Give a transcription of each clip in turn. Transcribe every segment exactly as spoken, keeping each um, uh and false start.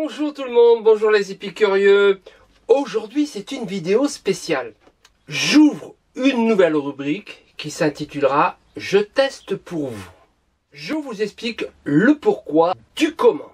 Bonjour tout le monde, bonjour les épicurieux. Aujourd'hui c'est une vidéo spéciale. J'ouvre une nouvelle rubrique qui s'intitulera « Je teste pour vous ». Je vous explique le pourquoi du comment.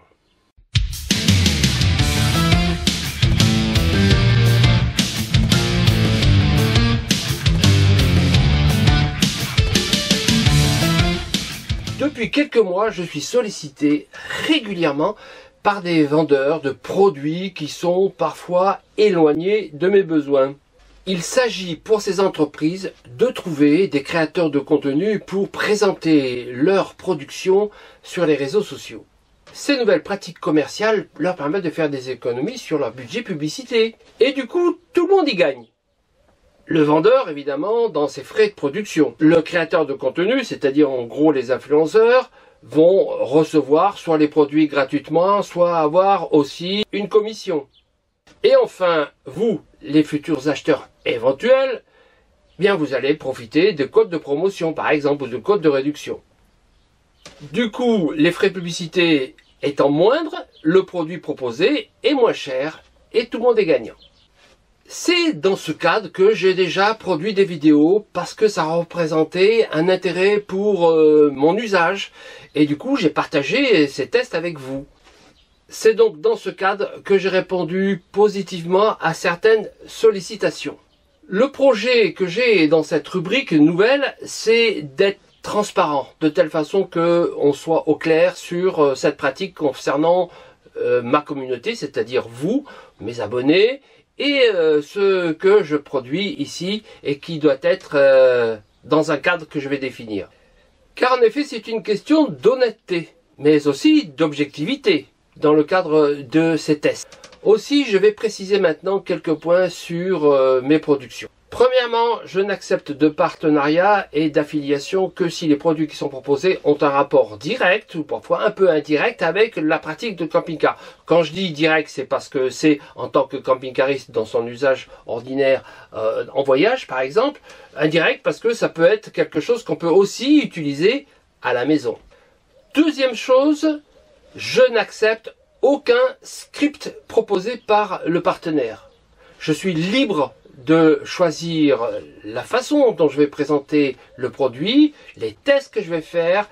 Depuis quelques mois, je suis sollicité régulièrement par des vendeurs de produits qui sont parfois éloignés de mes besoins. Il s'agit pour ces entreprises de trouver des créateurs de contenu pour présenter leur production sur les réseaux sociaux. Ces nouvelles pratiques commerciales leur permettent de faire des économies sur leur budget publicité. Et du coup, tout le monde y gagne. Le vendeur, évidemment, dans ses frais de production. Le créateur de contenu, c'est-à-dire en gros les influenceurs, vont recevoir soit les produits gratuitement, soit avoir aussi une commission. Et enfin, vous, les futurs acheteurs éventuels, bien vous allez profiter de codes de promotion, par exemple, ou de codes de réduction. Du coup, les frais de publicité étant moindres, le produit proposé est moins cher et tout le monde est gagnant. C'est dans ce cadre que j'ai déjà produit des vidéos parce que ça représentait un intérêt pour euh, mon usage et du coup j'ai partagé ces tests avec vous. C'est donc dans ce cadre que j'ai répondu positivement à certaines sollicitations. Le projet que j'ai dans cette rubrique nouvelle, c'est d'être transparent de telle façon que on soit au clair sur euh, cette pratique concernant euh, ma communauté, c'est-à-dire vous, mes abonnés, et euh, ce que je produis ici et qui doit être euh, dans un cadre que je vais définir. Car en effet c'est une question d'honnêteté, mais aussi d'objectivité dans le cadre de ces tests. Aussi je vais préciser maintenant quelques points sur euh, mes productions. Premièrement, je n'accepte de partenariat et d'affiliation que si les produits qui sont proposés ont un rapport direct ou parfois un peu indirect avec la pratique de camping-car. Quand je dis direct, c'est parce que c'est en tant que camping-cariste dans son usage ordinaire euh, en voyage par exemple. Indirect parce que ça peut être quelque chose qu'on peut aussi utiliser à la maison. Deuxième chose, je n'accepte aucun script proposé par le partenaire. Je suis libre de choisir la façon dont je vais présenter le produit, les tests que je vais faire,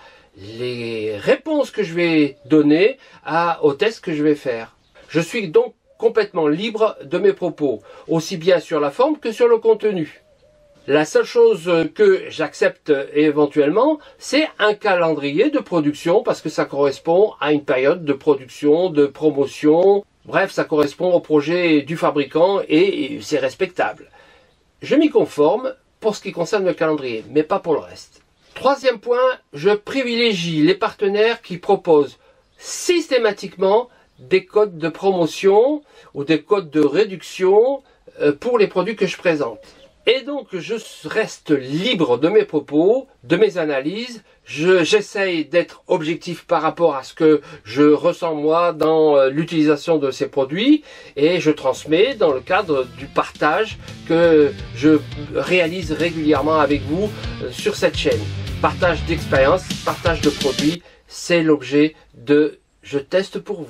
les réponses que je vais donner à, aux tests que je vais faire. Je suis donc complètement libre de mes propos, aussi bien sur la forme que sur le contenu. La seule chose que j'accepte éventuellement, c'est un calendrier de production parce que ça correspond à une période de production, de promotion. Bref, ça correspond au projet du fabricant et c'est respectable. Je m'y conforme pour ce qui concerne le calendrier, mais pas pour le reste. Troisième point, je privilégie les partenaires qui proposent systématiquement des codes de promotion ou des codes de réduction pour les produits que je présente. Et donc, je reste libre de mes propos, de mes analyses. Je, j'essaye d'être objectif par rapport à ce que je ressens moi dans l'utilisation de ces produits et je transmets dans le cadre du partage que je réalise régulièrement avec vous sur cette chaîne. Partage d'expérience, partage de produits, c'est l'objet de « Je teste pour vous ».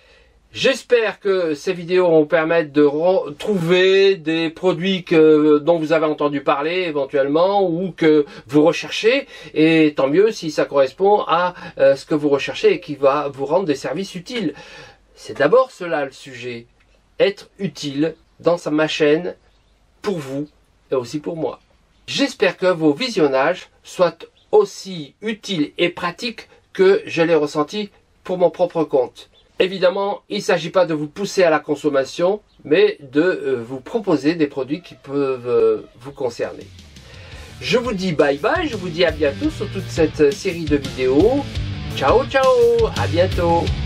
J'espère que ces vidéos vont permettre de trouver des produits que, dont vous avez entendu parler éventuellement ou que vous recherchez et tant mieux si ça correspond à euh, ce que vous recherchez et qui va vous rendre des services utiles. C'est d'abord cela le sujet, être utile dans ma chaîne pour vous et aussi pour moi. J'espère que vos visionnages soient aussi utiles et pratiques que je l'ai ressenti pour mon propre compte. Évidemment, il ne s'agit pas de vous pousser à la consommation, mais de euh, vous proposer des produits qui peuvent euh, vous concerner. Je vous dis bye bye, je vous dis à bientôt sur toute cette série de vidéos. Ciao, ciao, à bientôt.